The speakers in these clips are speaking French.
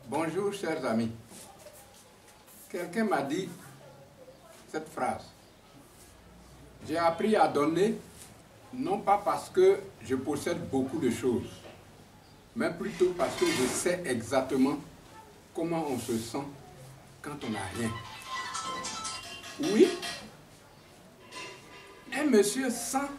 Bonjour, chers amis. Quelqu'un m'a dit cette phrase. J'ai appris à donner, non pas parce que je possède beaucoup de choses, mais plutôt parce que je sais exactement comment on se sent quand on n'a rien. Oui, un monsieur sent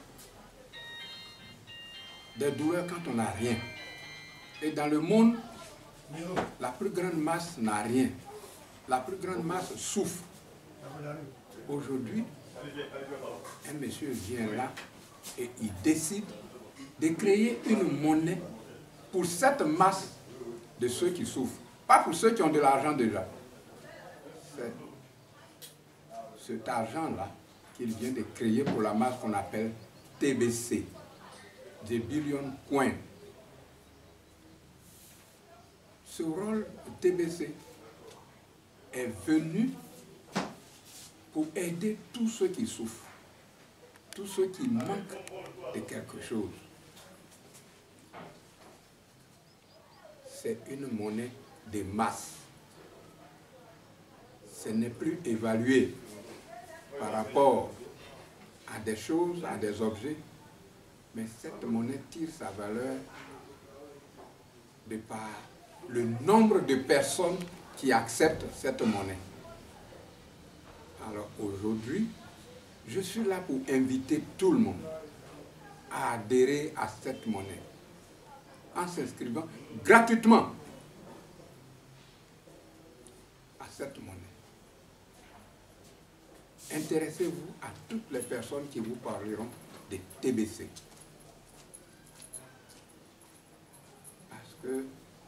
des douleurs quand on n'a rien. Et dans le monde, la plus grande masse n'a rien. La plus grande masse souffre. Aujourd'hui, un monsieur vient là et il décide de créer une monnaie pour cette masse de ceux qui souffrent. Pas pour ceux qui ont de l'argent déjà. C'est cet argent-là qu'il vient de créer pour la masse qu'on appelle TBC, des billion coins. Ce rôle TBC est venu pour aider tous ceux qui souffrent, tous ceux qui manquent de quelque chose. C'est une monnaie de masse. Ce n'est plus évalué par rapport à des choses, à des objets, mais cette monnaie tire sa valeur de par le nombre de personnes qui acceptent cette monnaie. Alors aujourd'hui, je suis là pour inviter tout le monde à adhérer à cette monnaie en s'inscrivant gratuitement à cette monnaie. Intéressez-vous à toutes les personnes qui vous parleront de TBC. Parce que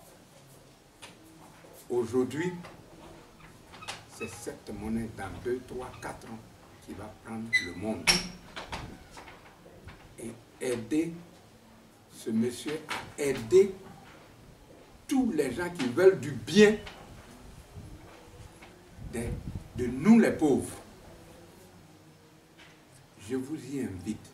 aujourd'hui, c'est cette monnaie dans 2, 3, 4 ans qui va prendre le monde. Et aider ce monsieur à aider tous les gens qui veulent du bien de nous les pauvres. Je vous y invite.